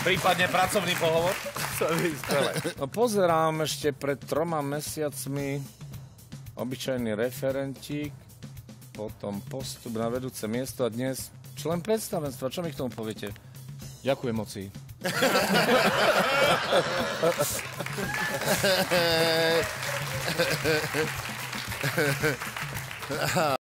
Prípadne pracovný pohovor. No, pozerám ešte pred 3 mesiacmi obyčajný referentík, potom postup na vedúce miesto a dnes člen predstavenstva. Čo mi k tomu poviete? Ďakujem moci.